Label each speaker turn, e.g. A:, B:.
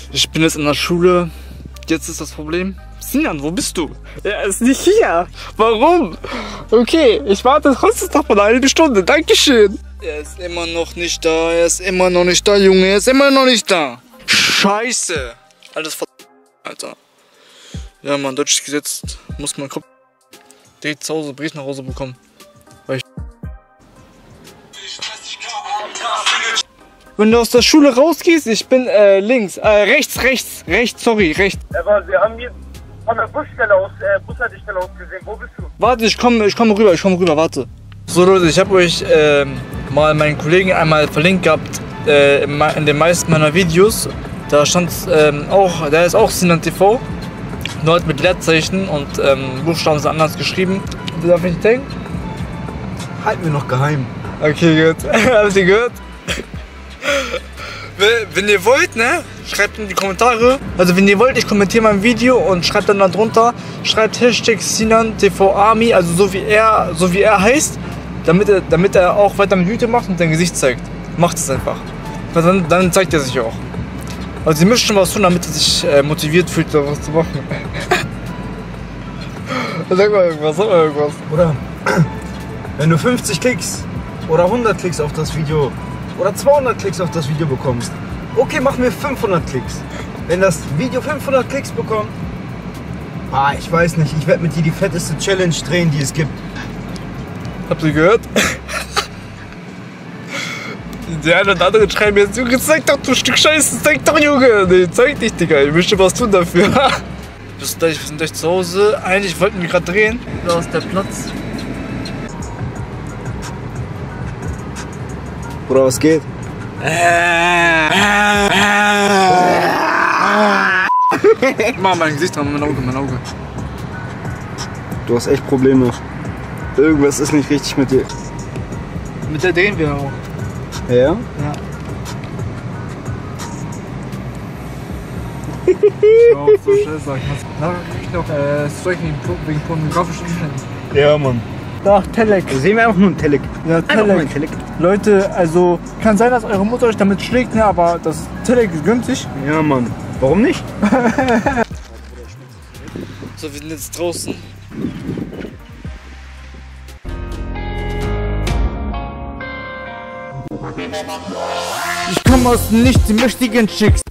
A: Ich bin jetzt in der Schule. Jetzt ist das Problem. Sinan, wo bist du?
B: Er ist nicht hier. Warum? Okay, ich warte trotzdem noch mal eine halbe Stunde. Dankeschön.
A: Er ist immer noch nicht da. Er ist immer noch nicht da, Junge. Er ist immer noch nicht da. Scheiße. Alles Alter. Ja, man, deutsches Gesetz muss man direkt zu Hause Brief nach Hause bekommen. Weil ich Wenn du aus der Schule rausgehst, ich bin links, rechts, sorry, rechts.
C: Aber wir haben hier von der Bushaltestelle aus gesehen. Wo bist du?
A: Warte, ich komme rüber, warte. So Leute, ich habe euch mal meinen Kollegen einmal verlinkt gehabt in den meisten meiner Videos. Da stand auch, der ist auch Sinan TV, nur halt mit Leerzeichen und Buchstaben sind anders geschrieben. Darf ich nicht denken?
D: Halten wir noch geheim.
A: Okay, gut. Habt ihr gehört? Wenn ihr wollt, ne, schreibt in die Kommentare. Also wenn ihr wollt, ich kommentiere mein Video und schreibt dann darunter, schreibt Hashtag Sinan TV Army, also so wie er heißt, damit er auch weiter mit YouTube macht und sein Gesicht zeigt. Macht es einfach. Weil dann zeigt er sich auch. Also ihr müsst schon was tun, damit er sich motiviert fühlt, was zu machen. Sag mal irgendwas.
D: Oder wenn du 50 Klicks oder 100 Klicks auf das Video oder 200 Klicks auf das Video bekommst, okay, machen wir 500 Klicks. Wenn das Video 500 Klicks bekommt, ich weiß nicht, ich werde mit dir die fetteste Challenge drehen, die es gibt.
A: Habt ihr gehört? Der eine und andere schreiben jetzt, Junge, zeig doch, du Stück Scheiße, zeig doch, Junge. Nee, zeig nicht, Digga, ich möchte was tun dafür. Wir sind gleich zu Hause. Eigentlich wollten wir gerade drehen. Da ist der Platz.
D: Oder was geht?
A: Mach mein Gesicht dran, mein Auge.
D: Du hast echt Probleme. Irgendwas ist nicht richtig mit dir.
A: Mit der drehen wir auch.
D: Ja?
A: Ja. Auch so scheiße, sag ich mal. Nachher krieg ich noch Striking wegen pornografischen Inhalten.
D: Ja, Mann.
A: Ach, Telek.
D: Sehen wir einfach nur einen Telek.
A: Ja, Telek. Leute, also kann sein, dass eure Mutter euch damit schlägt, ne, aber das Telek ist günstig.
D: Ja, Mann. Warum nicht?
A: So, wir sind jetzt draußen. Ich komme aus dem Nichts, die mächtigen Chicks.